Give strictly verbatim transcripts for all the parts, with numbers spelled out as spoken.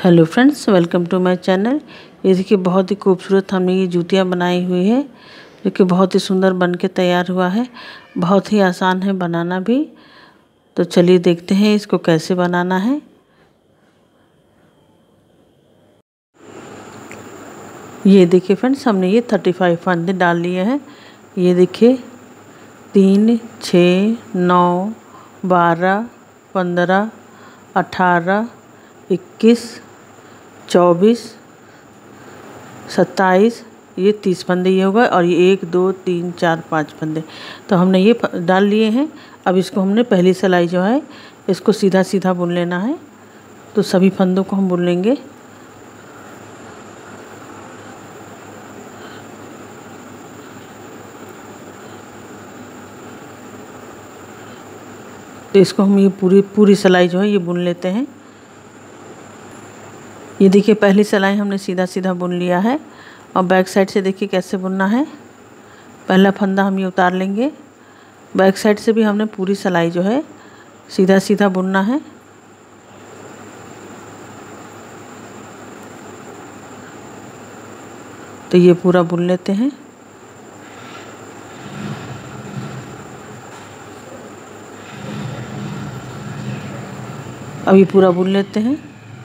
Hello friends, welcome to my channel. ये देखिए बहुत ही खूबसूरत हमने ये जूतियाँ बनाई हुई है जो कि बहुत ही सुंदर बन के तैयार हुआ है। बहुत ही आसान है बनाना भी। तो चलिए देखते हैं इसको कैसे बनाना है। ये देखिए फ्रेंड्स, हमने ये थर्टी फाइव फंदे डाल लिए हैं। ये देखिए तीन, छः, नौ, बारह, पंद्रह, अठारह, इक्कीस, चौबीस, सत्ताईस, ये तीस फंदे ये होगा। और ये एक, दो, तीन, चार, पाँच फंदे तो हमने ये डाल लिए हैं। अब इसको हमने पहली सिलाई जो है इसको सीधा सीधा बुन लेना है। तो सभी फंदों को हम बुन लेंगे। तो इसको हम ये पूरी पूरी सिलाई जो है ये बुन लेते हैं। ये देखिए पहली सिलाई हमने सीधा सीधा बुन लिया है। और बैक साइड से देखिए कैसे बुनना है। पहला फंदा हम ये उतार लेंगे। बैक साइड से भी हमने पूरी सिलाई जो है सीधा सीधा बुनना है। तो ये पूरा बुन लेते हैं। अब ये पूरा बुन लेते हैं।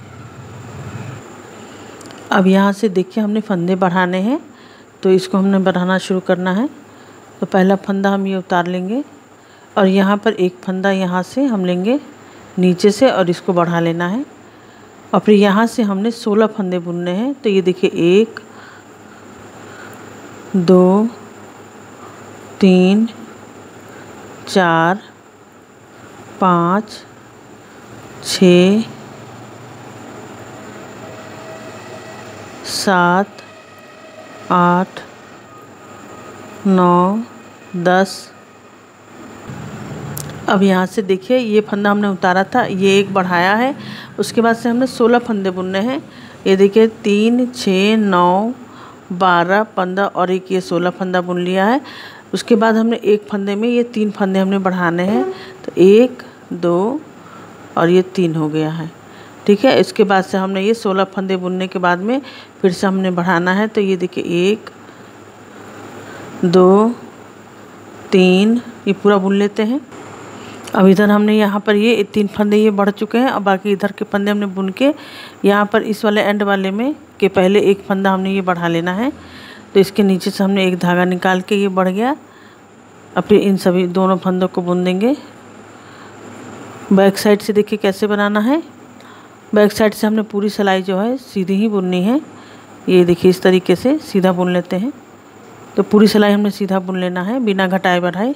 अब यहाँ से देखिए हमने फंदे बढ़ाने हैं। तो इसको हमने बढ़ाना शुरू करना है। तो पहला फंदा हम ये उतार लेंगे और यहाँ पर एक फंदा यहाँ से हम लेंगे नीचे से और इसको बढ़ा लेना है। और फिर यहाँ से हमने सोलह फंदे बुनने हैं। तो ये देखिए एक, दो, तीन, चार, पाँच, छः, सात, आठ, नौ, दस। अब यहाँ से देखिए ये फंदा हमने उतारा था, ये एक बढ़ाया है। उसके बाद से हमने सोलह फंदे बुनने हैं। ये देखिए तीन, छः, नौ, बारह, पंद्रह और एक ये सोलह फंदा बुन लिया है। उसके बाद हमने एक फंदे में ये तीन फंदे हमने बढ़ाने हैं। तो एक, दो और ये तीन हो गया है। ठीक है। इसके बाद से हमने ये सोलह फंदे बुनने के बाद में फिर से हमने बढ़ाना है। तो ये देखिए एक, दो, तीन, ये पूरा बुन लेते हैं। अब इधर हमने यहाँ पर ये तीन फंदे ये बढ़ चुके हैं। अब बाकी इधर के फंदे हमने बुन के यहाँ पर इस वाले एंड वाले में के पहले एक फंदा हमने ये बढ़ा लेना है। तो इसके नीचे से हमने एक धागा निकाल के ये बढ़ गया। अब फिर इन सभी दोनों फंदों को बुन देंगे। बैक साइड से देखिए कैसे बनाना है। बैक साइड से हमने पूरी सिलाई जो है सीधी ही बुननी है। ये देखिए इस तरीके से सीधा बुन लेते हैं। तो पूरी सिलाई हमने सीधा बुन लेना है बिना घटाए बढ़ाए।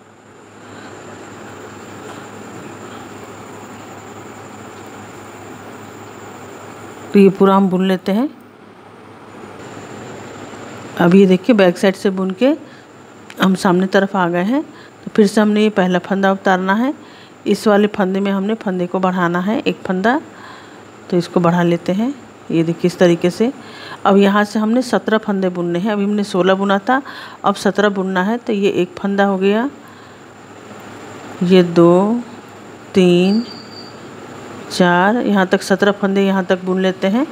तो ये पूरा हम बुन लेते हैं। अब ये देखिए बैक साइड से बुन के हम सामने तरफ आ गए हैं। तो फिर से हमने ये पहला फंदा उतारना है। इस वाले फंदे में हमने फंदे को बढ़ाना है एक फंदा। तो इसको बढ़ा लेते हैं। ये देखिए इस तरीके से। अब यहाँ से हमने सत्रह फंदे बुनने हैं। अभी हमने सोलह बुना था, अब सत्रह बुनना है। तो ये एक फंदा हो गया, ये दो, तीन, चार, यहाँ तक सत्रह फंदे यहाँ तक बुन लेते हैं।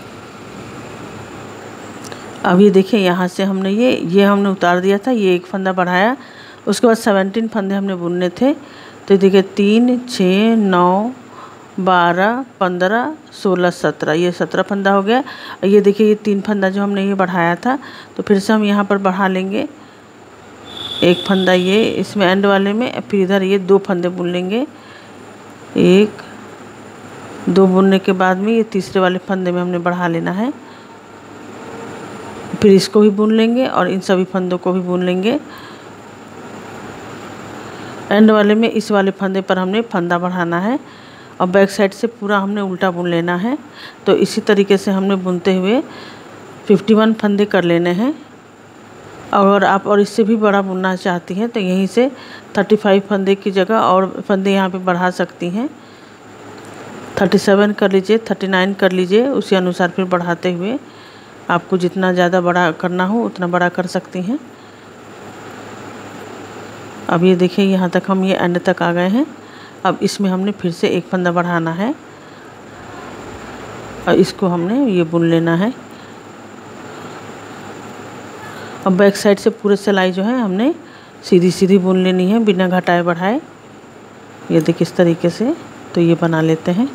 अब ये देखिए यहाँ से हमने ये ये हमने उतार दिया था, ये एक फंदा बढ़ाया। उसके बाद सत्रह फंदे हमने बुनने थे। तो देखिए तीन, छः, नौ, बारह, पंद्रह, सोलह, सत्रह, ये सत्रह फंदा हो गया। ये देखिए ये तीन फंदा जो हमने ये बढ़ाया था। तो फिर से हम यहाँ पर बढ़ा लेंगे एक फंदा ये इसमें एंड वाले में। फिर इधर ये दो फंदे बुन लेंगे। एक, दो बुनने के बाद में ये तीसरे वाले फंदे में हमने बढ़ा लेना है। फिर इसको भी बुन लेंगे और इन सभी फंदों को भी बुन लेंगे। एंड वाले में इस वाले फंदे पर हमने फंदा बढ़ाना है और बैक साइड से पूरा हमने उल्टा बुन लेना है। तो इसी तरीके से हमने बुनते हुए इक्यावन फंदे कर लेने हैं। अगर आप और इससे भी बड़ा बुनना चाहती हैं तो यहीं से पैंतीस फंदे की जगह और फंदे यहाँ पे बढ़ा सकती हैं। सैंतीस कर लीजिए, उनतालीस कर लीजिए। उसी अनुसार फिर बढ़ाते हुए आपको जितना ज़्यादा बड़ा करना हो उतना बड़ा कर सकती हैं। अब ये देखिए यहाँ तक हम ये एंड तक आ गए हैं। अब इसमें हमने फिर से एक फंदा बढ़ाना है। और इसको हमने ये बुन लेना है। अब बैक साइड से पूरे सिलाई जो है हमने सीधी सीधी बुन लेनी है बिना घटाए बढ़ाए। ये देखिए इस तरीके से, तो ये बना लेते हैं।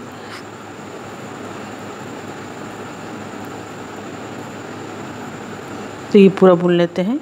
तो ये पूरा बुन लेते हैं।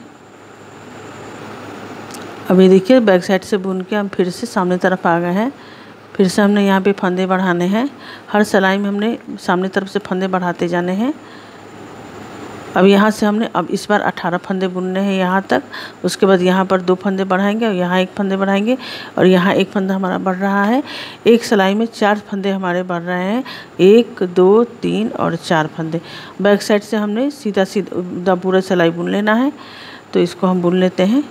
अब ये देखिए बैक साइड से बुन के हम फिर से सामने तरफ आ गए हैं। फिर से हमने यहाँ पे फंदे बढ़ाने हैं। हर सिलाई में हमने सामने तरफ से फंदे बढ़ाते जाने हैं। अब यहाँ से हमने अब इस बार अठारह फंदे बुनने हैं यहाँ तक। उसके बाद यहाँ पर दो फंदे बढ़ाएंगे और यहाँ एक फंदे बढ़ाएंगे और यहाँ एक फंदा हमारा बढ़ रहा है। एक सिलाई में चार फंदे हमारे बढ़ रहे हैं, एक दो तीन और चार फंदे। बैक साइड से हमने सीधा सीधा पूरा सिलाई बुन लेना है। तो इसको हम बुन लेते हैं।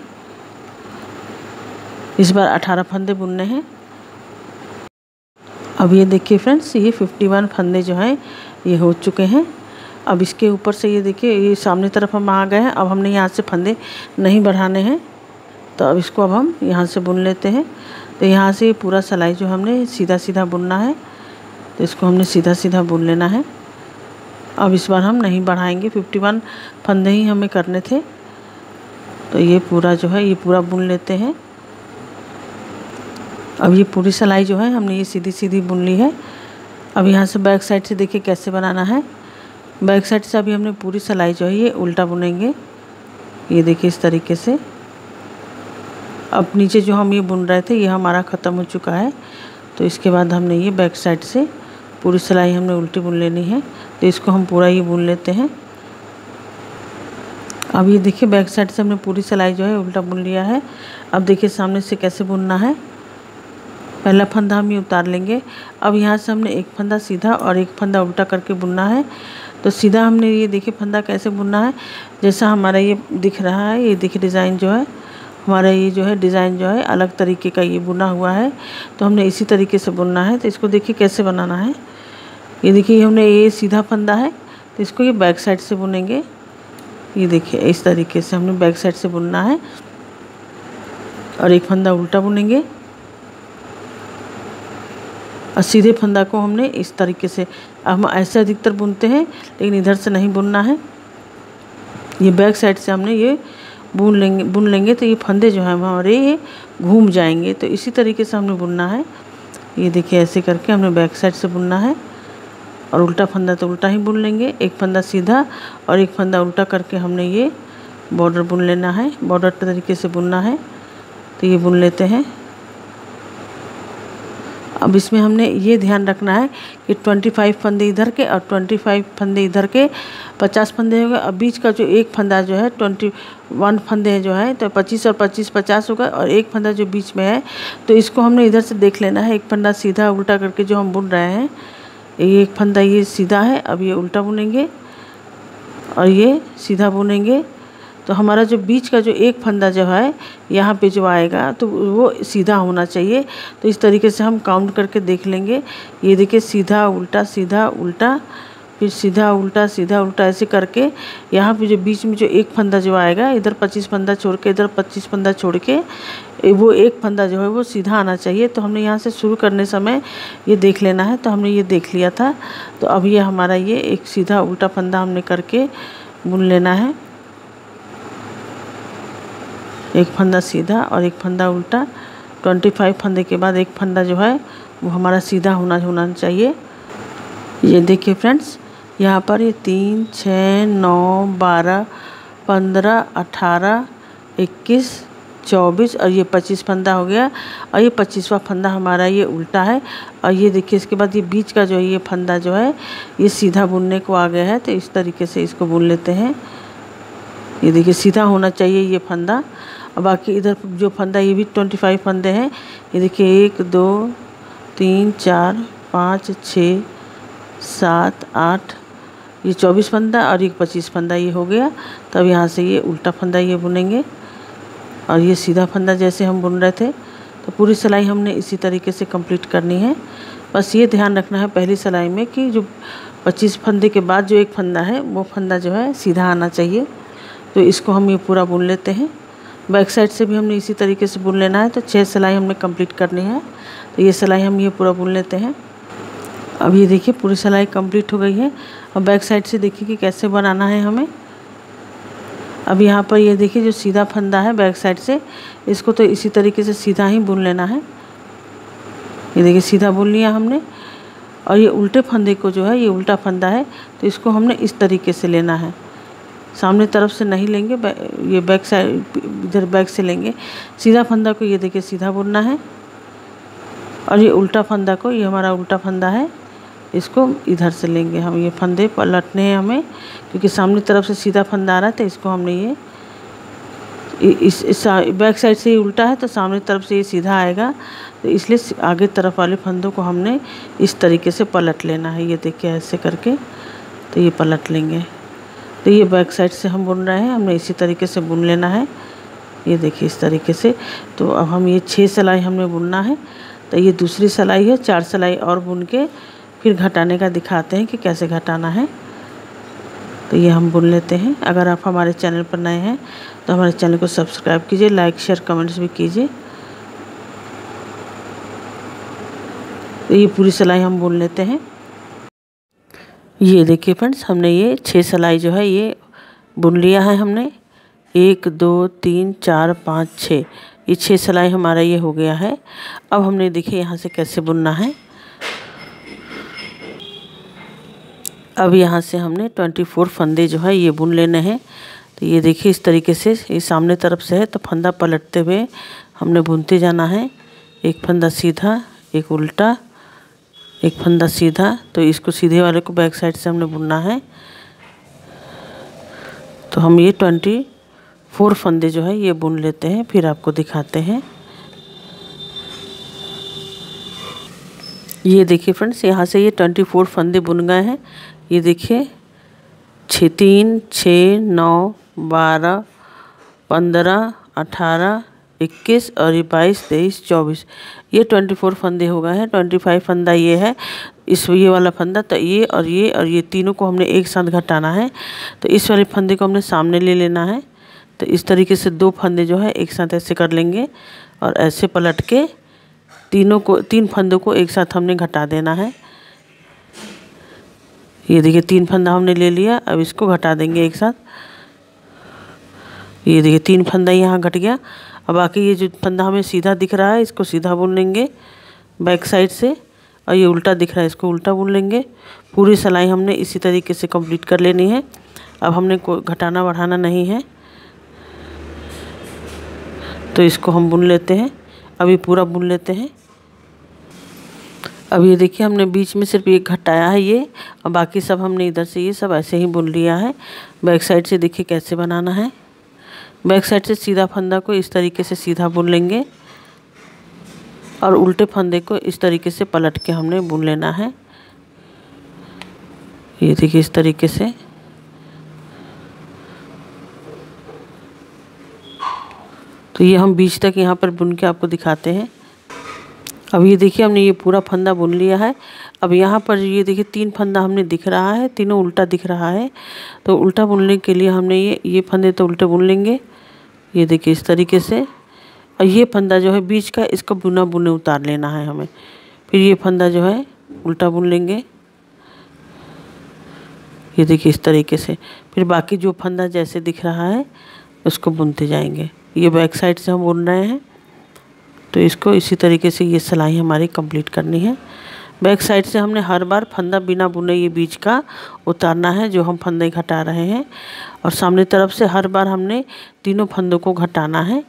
इस बार अठारह फंदे बुनने हैं। अब ये देखिए फ्रेंड्स, ये इक्यावन फंदे जो हैं ये हो चुके हैं। अब इसके ऊपर से ये देखिए ये सामने तरफ हम आ गए हैं। अब हमने यहाँ से फंदे नहीं बढ़ाने हैं, तो अब इसको अब हम यहाँ से बुन लेते हैं। तो यहाँ से पूरा सिलाई जो हमने सीधा सीधा बुनना है, तो इसको हमने सीधा सीधा बुन लेना है। अब इस बार हम नहीं बढ़ाएंगे, इक्यावन फंदे ही हमें करने थे। तो ये पूरा जो है ये पूरा बुन लेते हैं। अब ये पूरी सिलाई जो है हमने ये सीधी सीधी बुन ली है। अब यहाँ से बैक साइड से देखिए कैसे बनाना है। बैक साइड से अभी हमने पूरी सिलाई जो है ये उल्टा बुनेंगे। ये देखिए इस तरीके से। अब नीचे जो हम ये बुन रहे थे ये हमारा ख़त्म हो चुका है। तो इसके बाद हमने ये बैक साइड से पूरी सिलाई हमने उल्टी बुन लेनी है। तो इसको हम पूरा ये बुन लेते हैं। अब ये देखिए बैक साइड से हमने पूरी सिलाई जो है उल्टा बुन लिया है। अब देखिए सामने से कैसे बुनना है। पहला फंदा हम ये उतार लेंगे। अब यहाँ से हमने एक फंदा सीधा और एक फंदा उल्टा करके बुनना है। तो सीधा हमने ये देखिए फंदा कैसे बुनना है, जैसा हमारा ये दिख रहा है। ये देखिए डिज़ाइन जो है हमारा ये जो है डिज़ाइन जो है अलग तरीके का ये बुना हुआ है। तो हमने इसी तरीके से बुनना है। तो इसको देखिए कैसे बनाना है। ये देखिए हमने ये सीधा फंदा है, तो इसको ये बैक साइड से बुनेंगे। ये देखिए इस तरीके से हमने बैक साइड से बुनना है और एक फंदा उल्टा बुनेंगे और सीधे फंदा को हमने इस तरीके से, हम ऐसे अधिकतर बुनते हैं लेकिन इधर से नहीं बुनना है। ये बैक साइड से हमने ये बुन लेंगे बुन लेंगे तो ये फंदे जो हैं हमारे ये घूम जाएंगे। तो इसी तरीके से हमने बुनना है। ये देखिए ऐसे करके हमने बैक साइड से बुनना है और उल्टा फंदा तो उल्टा ही बुन लेंगे। एक फंदा सीधा और एक फंदा उल्टा करके हमने ये बॉर्डर बुन लेना है। बॉर्डर तरीके से बुनना है। तो ये बुन लेते हैं। अब इसमें हमने ये ध्यान रखना है कि पच्चीस फंदे इधर के और पच्चीस फंदे इधर के, पचास फंदे हो गए। अब बीच का जो एक फंदा जो है इक्कीस फंदे जो है, तो पच्चीस और पच्चीस पचास हो गए और एक फंदा जो बीच में है, तो इसको हमने इधर से देख लेना है। एक फंदा सीधा उल्टा करके जो हम बुन रहे हैं, ये एक फंदा ये सीधा है। अब ये उल्टा बुनेंगे और ये सीधा बुनेंगे। तो हमारा जो बीच का जो एक फंदा जो है यहाँ पे जो आएगा तो वो सीधा होना चाहिए। तो इस तरीके से हम काउंट करके देख लेंगे। ये देखिए सीधा उल्टा सीधा उल्टा, फिर सीधा उल्टा सीधा उल्टा, ऐसे करके यहाँ पे जो बीच में जो एक फंदा जो आएगा, इधर पच्चीस फंदा छोड़ के इधर पच्चीस फंदा छोड़ के वो एक फंदा जो है वो सीधा आना चाहिए। तो हमने यहाँ से शुरू करने समय ये देख लेना है। तो हमने ये देख लिया था। तो अब ये हमारा ये एक सीधा उल्टा फंदा हमने करके बुन लेना है। एक फंदा सीधा और एक फंदा उल्टा। पच्चीस फंदे के बाद एक फंदा जो है वो हमारा सीधा होना होना चाहिए। ये देखिए फ्रेंड्स, यहाँ पर ये तीन छः नौ बारह पंद्रह अठारह इक्कीस चौबीस और ये पच्चीस फंदा हो गया। और ये पच्चीसवां फंदा हमारा ये उल्टा है। और ये देखिए इसके बाद ये बीच का जो है ये फंदा जो है ये सीधा बुनने को आ गया है। तो इस तरीके से इसको बुन लेते हैं। ये देखिए सीधा होना चाहिए ये फंदा। और बाकी इधर जो फंदा ये भी पच्चीस फंदे हैं। ये देखिए एक दो तीन चार पाँच छः सात आठ, ये चौबीस फंदा और एक पच्चीस फंदा ये हो गया। तब यहाँ से ये उल्टा फंदा ये बुनेंगे और ये सीधा फंदा जैसे हम बुन रहे थे। तो पूरी सिलाई हमने इसी तरीके से कंप्लीट करनी है। बस ये ध्यान रखना है पहली सिलाई में कि जो पच्चीस फंदे के बाद जो एक फंदा है वो फंदा जो है सीधा आना चाहिए। तो इसको हम ये पूरा बुन लेते हैं। बैक साइड से भी हमने इसी तरीके से बुन लेना है। तो छः सिलाई हमने कंप्लीट करनी है। तो ये सिलाई हम ये पूरा बुन लेते हैं। अब ये देखिए पूरी सिलाई कंप्लीट हो गई है। अब बैक साइड से देखिए कि कैसे बनाना है हमें। अब यहाँ पर ये देखिए जो सीधा फंदा है बैक साइड से, इसको तो इसी तरीके से सीधा ही बुन लेना है। ये देखिए सीधा बुन लिया हमने। और ये उल्टे फंदे को जो है, ये उल्टा फंदा है तो इसको हमने इस तरीके से लेना है, सामने तरफ से नहीं लेंगे, ये बैक साइड इधर बैक से लेंगे। सीधा फंदा को ये देखिए सीधा बुनना है और ये उल्टा फंदा को, ये हमारा उल्टा फंदा है, इसको इधर से लेंगे हम। ये फंदे पलटने हैं हमें क्योंकि सामने तरफ से सीधा फंदा आ रहा है तो इसको हमने ये इस, इस बैक साइड से ये उल्टा है तो सामने तरफ से ये सीधा आएगा, तो इसलिए आगे तरफ वाले फंदों को हमने इस तरीके से पलट लेना है। ये देखिए ऐसे करके तो ये पलट लेंगे। तो ये बैक साइड से हम बुन रहे हैं, हमने इसी तरीके से बुन लेना है। ये देखिए इस तरीके से। तो अब हम ये छः सिलाई हमने बुनना है, तो ये दूसरी सिलाई है, चार सिलाई और बुन के फिर घटाने का दिखाते हैं कि कैसे घटाना है। तो ये हम बुन लेते हैं। अगर आप हमारे चैनल पर नए हैं तो हमारे चैनल को सब्सक्राइब कीजिए, लाइक शेयर कमेंट्स भी कीजिए। तो ये पूरी सिलाई हम बुन लेते हैं। ये देखिए फ्रेंड्स, हमने ये छः सिलाई जो है ये बुन लिया है हमने। एक दो तीन चार पाँच छः, ये छः सिलाई हमारा ये हो गया है। अब हमने देखिए यहाँ से कैसे बुनना है। अब यहाँ से हमने चौबीस फंदे जो है ये बुन लेने हैं। तो ये देखिए इस तरीके से, ये सामने तरफ से है तो फंदा पलटते हुए हमने बुनते जाना है। एक फंदा सीधा, एक उल्टा, एक फंदा सीधा, तो इसको सीधे वाले को बैक साइड से हमने बुनना है। तो हम ये चौबीस फंदे जो है ये बुन लेते हैं, फिर आपको दिखाते हैं। ये देखिए फ्रेंड्स, यहाँ से ये चौबीस फंदे बुन गए हैं। ये देखिए छः तीन छः नौ बारह पंद्रह अठारह इक्कीस और ये बाईस तेईस चौबीस, ये चौबीस फंदे हो गए हैं। पच्चीस फंदा ये है, इस ये वाला फंदा, तो ये और ये और ये तीनों को हमने एक साथ घटाना है। तो इस वाले फंदे को हमने सामने ले लेना है। तो इस तरीके से दो फंदे जो है एक साथ ऐसे कर लेंगे और ऐसे पलट के तीनों को, तीन फंदों को एक साथ हमने घटा देना है। ये देखिए तीन फंदा हमने ले लिया, अब इसको घटा देंगे एक साथ। ये देखिए तीन फंदा यहाँ घट गया। अब बाकी ये जो फंदा हमें सीधा दिख रहा है इसको सीधा बुन लेंगे बैक साइड से, और ये उल्टा दिख रहा है इसको उल्टा बुन लेंगे। पूरी सिलाई हमने इसी तरीके से कंप्लीट कर लेनी है। अब हमने कोई घटाना बढ़ाना नहीं है, तो इसको हम बुन लेते हैं। अभी पूरा बुन लेते हैं। अब ये देखिए हमने बीच में सिर्फ एक घटाया है ये, और बाकी सब हमने इधर से ये सब ऐसे ही बुन लिया है। बैक साइड से देखिए कैसे बनाना है। बैक साइड से सीधा फंदा को इस तरीके से सीधा बुन लेंगे और उल्टे फंदे को इस तरीके से पलट के हमने बुन लेना है। ये देखिए इस तरीके से। तो ये हम बीच तक यहाँ पर बुन के आपको दिखाते हैं। अब ये देखिए हमने ये पूरा फंदा बुन लिया है। अब यहाँ पर ये देखिए तीन फंदा हमने दिख रहा है, तीनों उल्टा दिख रहा है। तो उल्टा बुनने के लिए हमने ये ये फंदे तो उल्टे बुन लेंगे। ये देखिए इस तरीके से। और ये फंदा जो है बीच का, इसको बुना बुने उतार लेना है हमें। फिर ये फंदा जो है उल्टा बुन लेंगे। ये देखिए इस तरीके से। फिर बाकी जो फंदा जैसे दिख रहा है उसको बुनते जाएंगे। ये बैक साइड से हम बुन रहे हैं, तो इसको इसी तरीके से ये सिलाई हमारी कंप्लीट करनी है। बैक साइड से हमने हर बार फंदा बिना बुने ये बीच का उतारना है जो हम फंदे घटा रहे हैं, और सामने तरफ से हर बार हमने तीनों फंदों को घटाना है।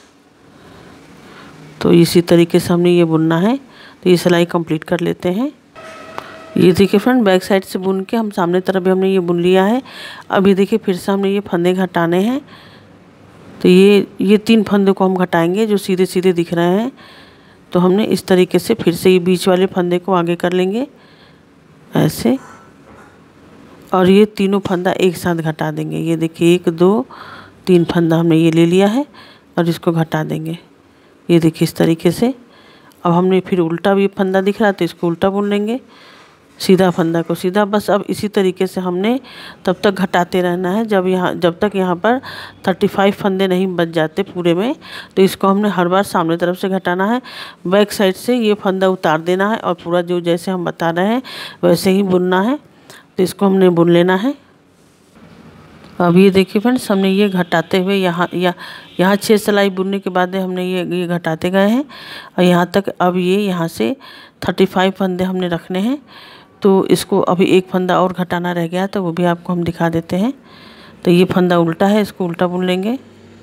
तो इसी तरीके से हमने ये बुनना है। तो ये सिलाई कंप्लीट कर लेते हैं। ये देखिए फ्रेंड, बैक साइड से बुन के हम सामने तरफ भी हमने ये बुन लिया है। अब ये देखिए फिर से हमने ये फंदे घटाने हैं। तो ये ये तीन फंदे को हम घटाएंगे जो सीधे सीधे दिख रहे हैं। तो हमने इस तरीके से फिर से ये बीच वाले फंदे को आगे कर लेंगे ऐसे, और ये तीनों फंदा एक साथ घटा देंगे। ये देखिए एक दो तीन फंदा हमने ये ले लिया है और इसको घटा देंगे। ये देखिए इस तरीके से। अब हमने फिर उल्टा भी फंदा दिख रहा है तो इसको उल्टा बुन लेंगे। सीधा फंदा को सीधा। बस अब इसी तरीके से हमने तब तक घटाते रहना है जब यहाँ जब तक यहाँ पर पैंतीस फंदे नहीं बच जाते पूरे में। तो इसको हमने हर बार सामने तरफ से घटाना है, बैक साइड से ये फंदा उतार देना है और पूरा जो जैसे हम बता रहे हैं वैसे ही बुनना है। तो इसको हमने बुन लेना है। अब ये देखिए फ्रेंड्स, हमने ये घटाते हुए यहाँ या यहाँ छः सिलाई बुनने के बाद हमने ये ये घटाते गए हैं और यहाँ तक। अब ये यहाँ से पैंतीस फंदे हमने रखने हैं। तो इसको अभी एक फंदा और घटाना रह गया, तो वो भी आपको हम दिखा देते हैं। तो ये फंदा उल्टा है, इसको उल्टा बुन लेंगे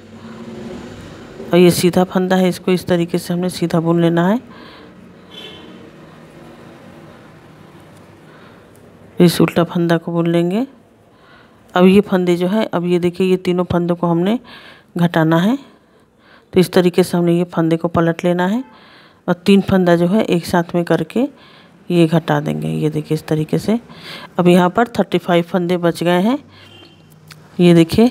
और ये सीधा फंदा है, इसको इस तरीके से हमने सीधा बुन लेना है। इस उल्टा फंदा को बुन लेंगे। अब ये फंदे जो है, अब ये देखिए ये तीनों फंदों को हमने घटाना है। तो इस तरीके से हमने ये फंदे को पलट लेना है और तीन फंदा जो है एक साथ में करके ये घटा देंगे। ये देखिए इस तरीके से। अब यहाँ पर पैंतीस फंदे बच गए हैं। ये देखिए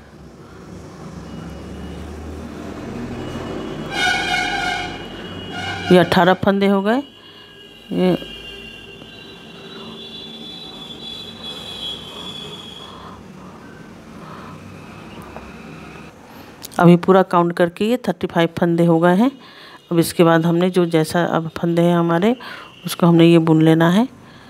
ये अठारह फंदे हो गए। ये अभी पूरा काउंट करके ये पैंतीस फंदे हो गए हैं। अब इसके बाद हमने जो जैसा अब फंदे हैं हमारे, उसको हमने ये बुन लेना है।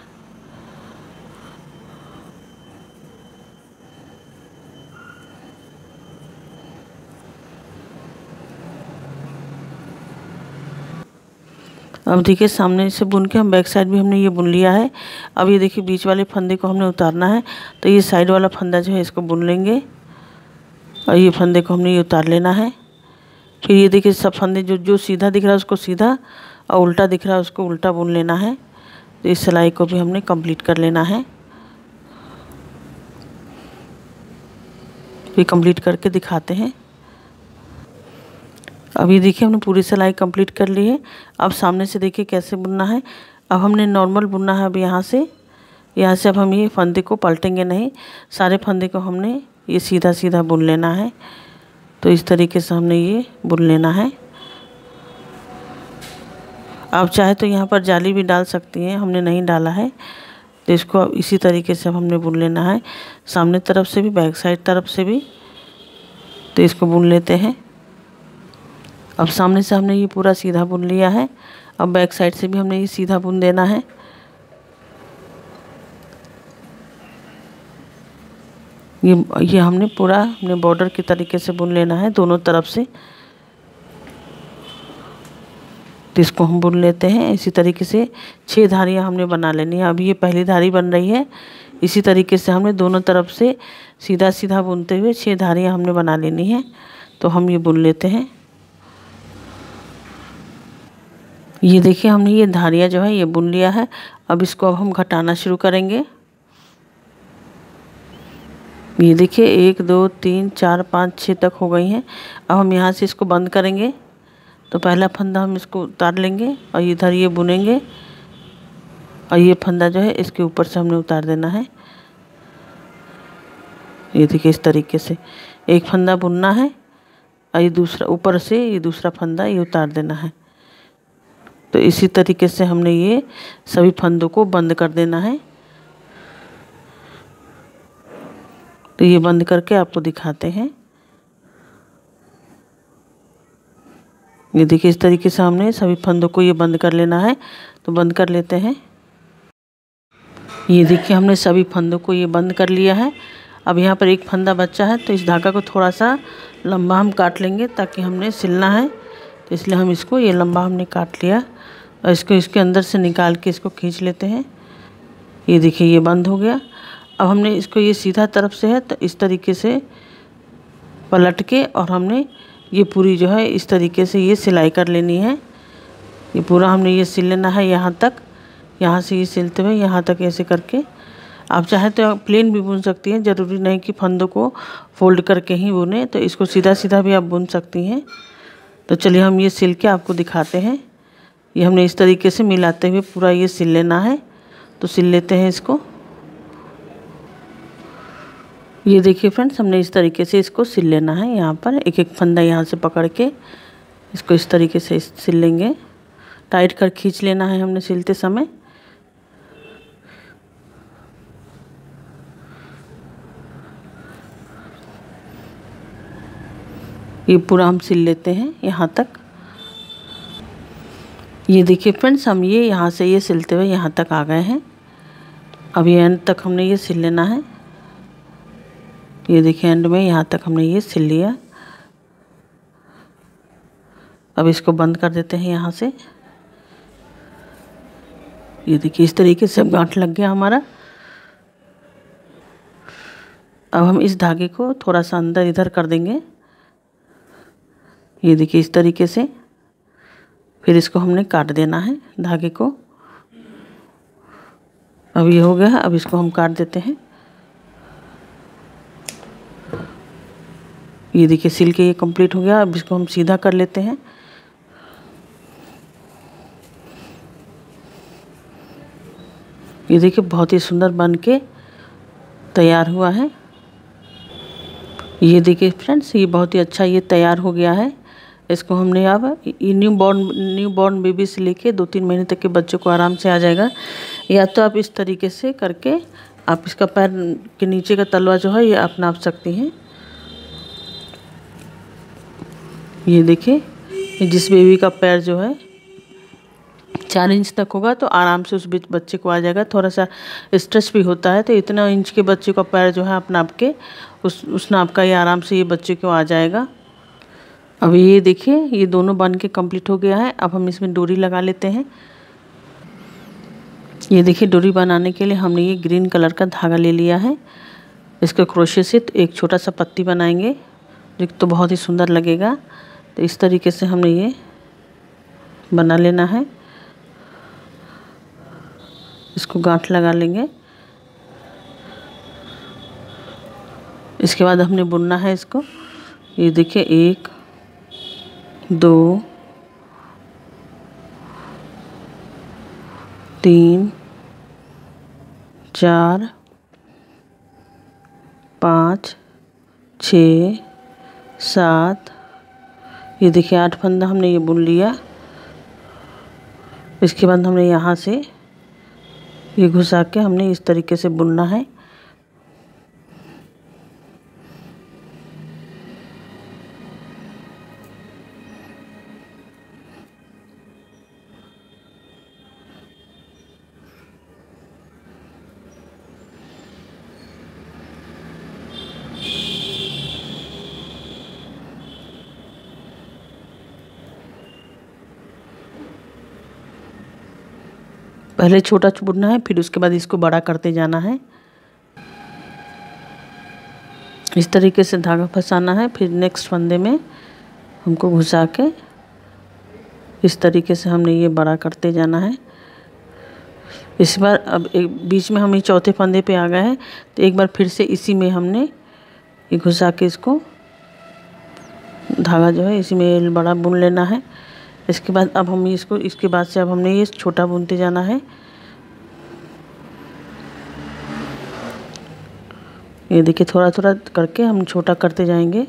अब देखिए सामने से बुन के हम बैक साइड भी हमने ये बुन लिया है। अब ये देखिए बीच वाले फंदे को हमने उतारना है। तो ये साइड वाला फंदा जो है इसको बुन लेंगे और ये फंदे को हमने ये उतार लेना है। फिर ये देखिए सब फंदे जो जो सीधा दिख रहा है उसको सीधा और उल्टा दिख रहा है उसको उल्टा बुन लेना है। तो इस सिलाई को भी हमने कंप्लीट कर लेना है। फिर कंप्लीट करके दिखाते हैं। अब ये देखिए हमने पूरी सिलाई कंप्लीट कर ली है। अब सामने से देखिए कैसे बुनना है। अब हमने नॉर्मल बुनना है। अब यहाँ से यहाँ से अब हम ये फंदे को पलटेंगे नहीं, सारे फंदे को हमने ये सीधा सीधा बुन लेना है। तो इस तरीके से हमने ये बुन लेना है। आप चाहे तो यहाँ पर जाली भी डाल सकती हैं, हमने नहीं डाला है। तो इसको अब इसी तरीके से हमने बुन लेना है, सामने तरफ से भी बैक साइड तरफ से भी। तो इसको बुन लेते हैं। अब सामने से हमने ये पूरा सीधा बुन लिया है। अब बैक साइड से भी हमने ये सीधा बुन देना है। ये ये हमने पूरा हमने बॉर्डर के तरीके से बुन लेना है दोनों तरफ से। तो इसको हम बुन लेते हैं इसी तरीके से। छह धारियां हमने बना लेनी है। अभी ये पहली धारी बन रही है। इसी तरीके से हमने दोनों तरफ से सीधा सीधा बुनते हुए छह धारियां हमने बना लेनी है। तो हम ये बुन लेते हैं। ये देखिए हमने ये धारियां जो है ये बुन लिया है। अब इसको अब हम घटाना शुरू करेंगे। ये देखिए एक दो तीन चार पाँच छः तक हो गई हैं। अब हम यहाँ से इसको बंद करेंगे। तो पहला फंदा हम इसको उतार लेंगे और इधर ये बुनेंगे और ये फंदा जो है इसके ऊपर से हमने उतार देना है। ये देखिए इस तरीके से एक फंदा बुनना है और ये दूसरा ऊपर से ये दूसरा फंदा ये उतार देना है। तो इसी तरीके से हमने ये सभी फंदों को बंद कर देना है। तो ये बंद करके आपको दिखाते हैं। ये देखिए इस तरीके से हमने सभी फंदों को ये बंद कर लेना है। तो बंद कर लेते हैं। ये देखिए हमने सभी फंदों को ये बंद कर लिया है। अब यहाँ पर एक फंदा बचा है, तो इस धागा को थोड़ा सा लंबा हम काट लेंगे ताकि हमने सिलना है। तो इसलिए हम इसको ये लंबा हमने काट लिया और इसको इसके अंदर से निकाल के इसको खींच लेते हैं। ये देखिए ये बंद हो गया। अब हमने इसको ये सीधा तरफ से है तो इस तरीके से पलट के और हमने ये पूरी जो है इस तरीके से ये सिलाई कर लेनी है। ये पूरा हमने ये सिल लेना है यहाँ तक, यहाँ से ये सिलते हुए यहाँ तक ऐसे करके। आप चाहे तो प्लेन भी बुन सकती हैं, ज़रूरी नहीं कि फंदों को फोल्ड करके ही बुने। तो इसको सीधा सीधा भी आप बुन सकती हैं। तो चलिए हम ये सिल के आपको दिखाते हैं। ये हमने इस तरीके से मिलाते हुए पूरा ये सिल लेना है। तो सिल लेते हैं इसको। ये देखिए फ्रेंड्स हमने इस तरीके से इसको सिल लेना है। यहाँ पर एक एक फंदा यहाँ से पकड़ के इसको इस तरीके से सिल लेंगे। टाइट कर खींच लेना है हमने सिलते समय। ये पूरा हम सिल लेते हैं यहाँ तक। ये देखिए फ्रेंड्स, हम ये यहाँ से ये सिलते हुए यहाँ तक आ गए हैं। अब ये एंड तक हमने ये सिल लेना है। ये देखिए एंड में यहाँ तक हमने ये सिल लिया। अब इसको बंद कर देते हैं यहाँ से। ये देखिए इस तरीके से अब गांठ लग गया हमारा। अब हम इस धागे को थोड़ा सा अंदर इधर कर देंगे। ये देखिए इस तरीके से। फिर इसको हमने काट देना है धागे को। अब ये हो गया। अब इसको हम काट देते हैं। ये देखिए सिल के ये कंप्लीट हो गया। अब इसको हम सीधा कर लेते हैं। ये देखिए बहुत ही सुंदर बन के तैयार हुआ है। ये देखिए फ्रेंड्स, ये बहुत ही अच्छा ये तैयार हो गया है। इसको हमने अब newborn newborn baby से लेके दो तीन महीने तक के बच्चों को आराम से आ जाएगा। या तो आप इस तरीके से करके आप इसका पैर के नीचे का तलवा जो है ये आप नाप सकती हैं। ये देखिए जिस बेबी का पैर जो है चार इंच तक होगा तो आराम से उस बच्चे को आ जाएगा। थोड़ा सा स्ट्रेच भी होता है तो इतना इंच के बच्चे का पैर जो है आप नाप के उस उस नाप का ये आराम से ये बच्चे को आ जाएगा। अब ये देखिए ये दोनों बन के कंप्लीट हो गया है। अब हम इसमें डोरी लगा लेते हैं। ये देखिए डोरी बनाने के लिए हमने ये ग्रीन कलर का धागा ले लिया है। इसके क्रोशे से एक छोटा सा पत्ती बनाएंगे जो तो बहुत ही सुंदर लगेगा। तो इस तरीके से हमने ये बना लेना है। इसको गांठ लगा लेंगे। इसके बाद हमने बुनना है इसको। ये देखिए एक दो तीन चार पाँच छः सात, ये देखिए आठ फंदा हमने ये बुन लिया। इसके बाद हमने यहाँ से ये घुसा के हमने इस तरीके से बुनना है। पहले छोटा बुनना है, फिर उसके बाद इसको बड़ा करते जाना है। इस तरीके से धागा फंसाना है। फिर नेक्स्ट फंदे में हमको घुसा के इस तरीके से हमने ये बड़ा करते जाना है। इस बार अब एक बीच में हम ये चौथे फंदे पे आ गए हैं तो एक बार फिर से इसी में हमने ये घुसा के इसको धागा जो है इसी में बड़ा बुन लेना है। इसके बाद अब हम इसको इसके बाद से अब हमने ये छोटा बुनते जाना है। ये देखिए थोड़ा थोड़ा करके हम छोटा करते जाएंगे।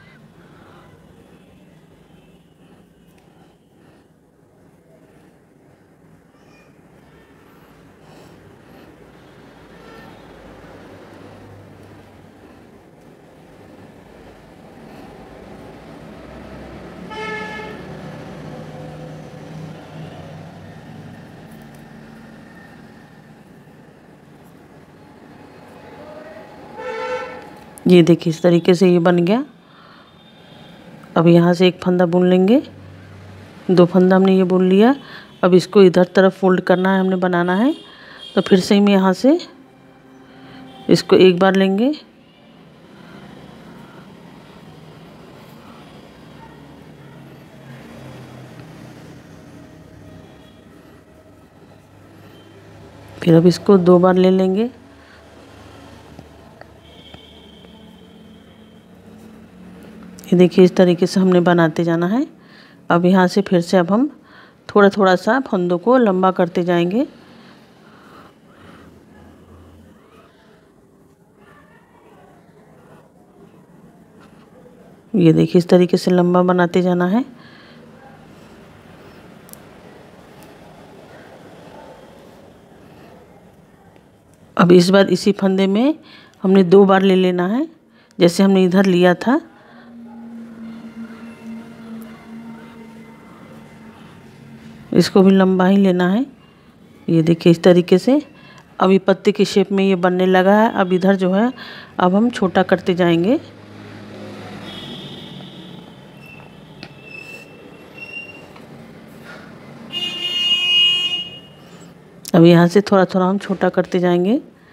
ये देखिए इस तरीके से ये बन गया। अब यहाँ से एक फंदा बुन लेंगे। दो फंदा हमने ये बुन लिया। अब इसको इधर तरफ फोल्ड करना है, हमने बनाना है। तो फिर से हम यहाँ से इसको एक बार लेंगे। फिर अब इसको दो बार ले लेंगे। ये देखिए इस तरीके से हमने बनाते जाना है। अब यहाँ से फिर से अब हम थोड़ा थोड़ा सा फंदों को लंबा करते जाएंगे। ये देखिए इस तरीके से लंबा बनाते जाना है। अब इस बार इसी फंदे में हमने दो बार ले लेना है, जैसे हमने इधर लिया था। इसको भी लंबा ही लेना है। ये देखिए इस तरीके से अब ये पत्ते की शेप में ये बनने लगा है। अब इधर जो है अब हम छोटा करते जाएंगे। अब यहाँ से थोड़ा थोड़ा हम छोटा करते जाएंगे।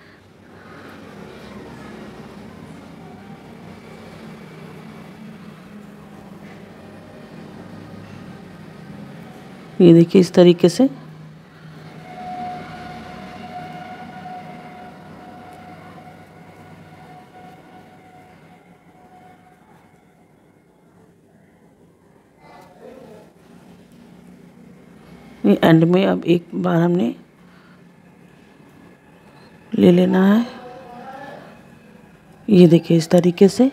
ये देखिए इस तरीके से ये एंड में अब एक बार हमने ले लेना है। ये देखिए इस तरीके से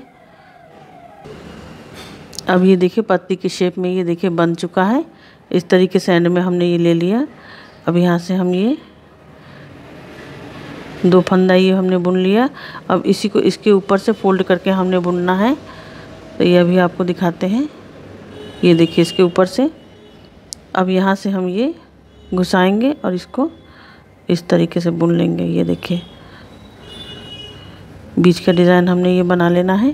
अब ये देखिए पत्ती की शेप में ये देखिए बन चुका है। इस तरीके से एंड में हमने ये ले लिया। अब यहाँ से हम ये दो फंदा ये हमने बुन लिया। अब इसी को इसके ऊपर से फोल्ड करके हमने बुनना है। तो ये अभी आपको दिखाते हैं। ये देखिए इसके ऊपर से अब यहाँ से हम ये घुसाएंगे और इसको इस तरीके से बुन लेंगे। ये देखिए बीच का डिज़ाइन हमने ये बना लेना है।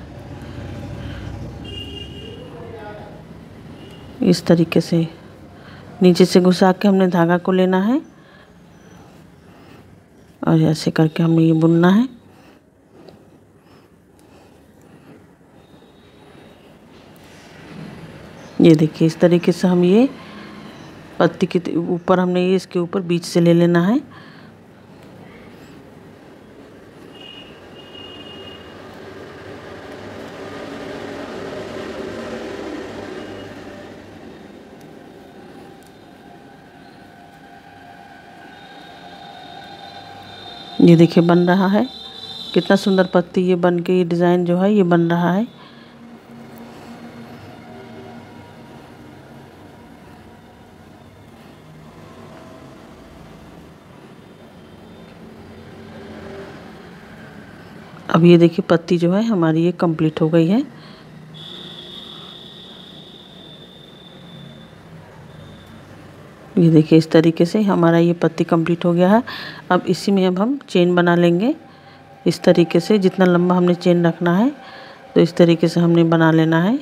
इस तरीके से नीचे से घुसा के हमने धागा को लेना है और ऐसे करके हमें ये बुनना है। ये देखिए इस तरीके से हम ये पत्ती के ऊपर हमने ये इसके ऊपर बीच से ले लेना है। ये देखिए बन रहा है। कितना सुंदर पत्ती ये बन के ये डिज़ाइन जो है ये बन रहा है। अब ये देखिए पत्ती जो है हमारी ये कंप्लीट हो गई है। ये देखिए इस तरीके से हमारा ये पत्ती कंप्लीट हो गया है। अब इसी में अब हम चेन बना लेंगे। इस तरीके से जितना लंबा हमने चेन रखना है तो इस तरीके से हमने बना लेना है।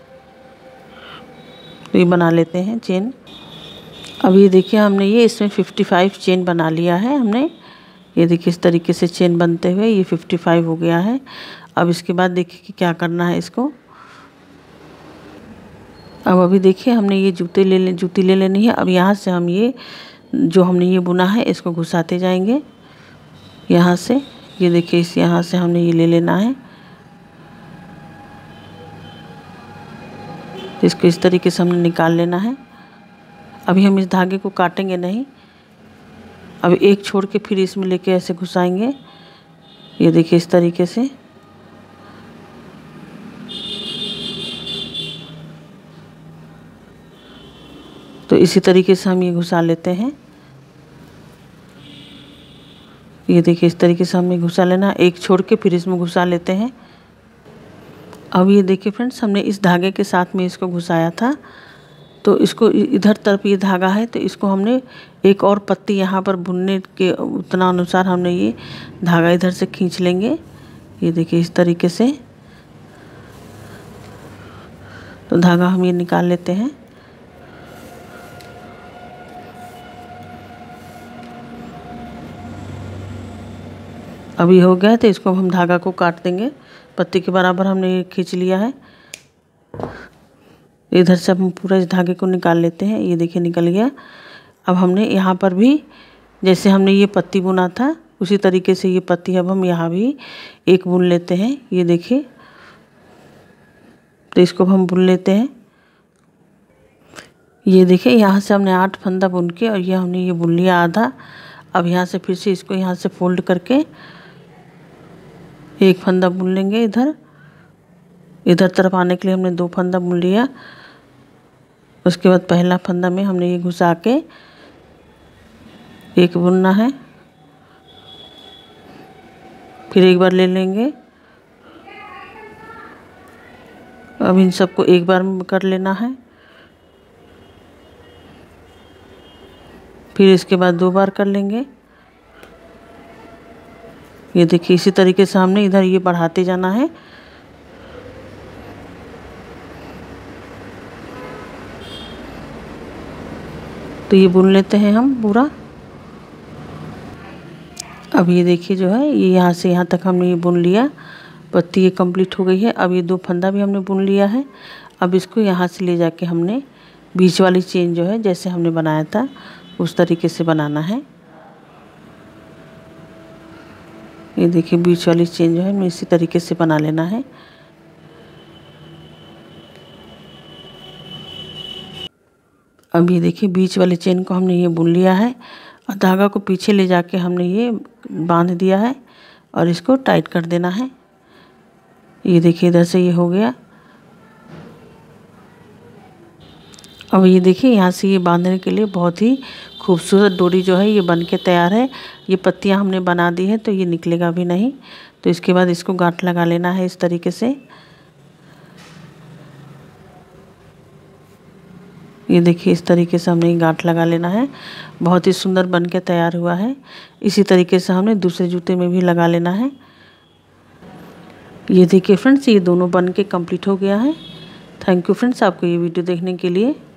तो ये बना लेते हैं चेन। अब ये देखिए हमने ये इसमें पचपन चेन बना लिया है हमने। ये देखिए इस तरीके से चेन बनते हुए ये पचपन हो गया है। अब इसके बाद देखिए कि क्या करना है इसको। अब अभी देखिए हमने ये जूते ले ले जूती ले लेनी है। अब यहाँ से हम ये जो हमने ये बुना है इसको घुसाते जाएंगे यहाँ से। ये देखिए इस यहाँ से हमने ये ले लेना है। इसको इस तरीके से हमने निकाल लेना है। अभी हम इस धागे को काटेंगे नहीं। अब एक छोड़ के फिर इसमें लेके ऐसे घुसाएंगे। ये देखिए इस तरीके से। तो इसी तरीके से हम ये घुसा लेते हैं। ये देखिए इस तरीके से हमें घुसा लेना। एक छोड़ के फिर इसमें घुसा लेते हैं। अब ये देखिए फ्रेंड्स हमने इस धागे के साथ में इसको घुसाया था। तो इसको इधर तरफ ये धागा है तो इसको हमने एक और पत्ती यहाँ पर बुनने के उतना अनुसार हमने ये धागा इधर से खींच लेंगे। ये देखिए इस तरीके से। तो धागा हम ये निकाल लेते हैं। अभी हो गया तो इसको हम धागा को काट देंगे। पत्ती के बराबर हमने ये खींच लिया है। इधर से हम पूरा इस धागे को निकाल लेते हैं। ये देखिए निकल गया। अब हमने यहाँ पर भी जैसे हमने ये पत्ती बुना था उसी तरीके से ये पत्ती अब हम यहाँ भी एक बुन लेते हैं। ये देखिए तो इसको हम बुन लेते हैं। ये देखिए यहाँ से हमने आठ फंदा बुन के और ये हमने ये बुन लिया आधा। अब यहाँ से फिर से इसको यहाँ से फोल्ड करके एक फंदा बुन लेंगे। इधर इधर तरफ आने के लिए हमने दो फंदा बुन लिया। उसके बाद पहला फंदा में हमने ये घुसा के एक बुनना है। फिर एक बार ले लेंगे। अब इन सबको एक बार में कर लेना है। फिर इसके बाद दो बार कर लेंगे। ये देखिए इसी तरीके से हमने इधर ये बढ़ाते जाना है। तो ये बुन लेते हैं हम पूरा। अब ये देखिए जो है ये यहाँ से यहाँ तक हमने ये बुन लिया, पत्ती ये कंप्लीट हो गई है। अब ये दो फंदा भी हमने बुन लिया है। अब इसको यहाँ से ले जाके हमने बीच वाली चेन जो है जैसे हमने बनाया था उस तरीके से बनाना है। ये देखिए बीच वाली चेन जो है हमें इसी तरीके से बना लेना है। अब ये देखिए बीच वाले चेन को हमने ये बुन लिया है और धागा को पीछे ले जाके हमने ये बांध दिया है और इसको टाइट कर देना है। ये देखिए इधर से ये हो गया। अब ये देखिए यहाँ से ये बांधने के लिए बहुत ही खूबसूरत डोरी जो है ये बन के तैयार है। ये पत्तियाँ हमने बना दी है तो ये निकलेगा भी नहीं। तो इसके बाद इसको गांठ लगा लेना है इस तरीके से। ये देखिए इस तरीके से हमने गांठ लगा लेना है। बहुत ही सुंदर बन के तैयार हुआ है। इसी तरीके से हमने दूसरे जूते में भी लगा लेना है। ये देखिए फ्रेंड्स ये दोनों बन के कंप्लीट हो गया है। थैंक यू फ्रेंड्स आपको ये वीडियो देखने के लिए।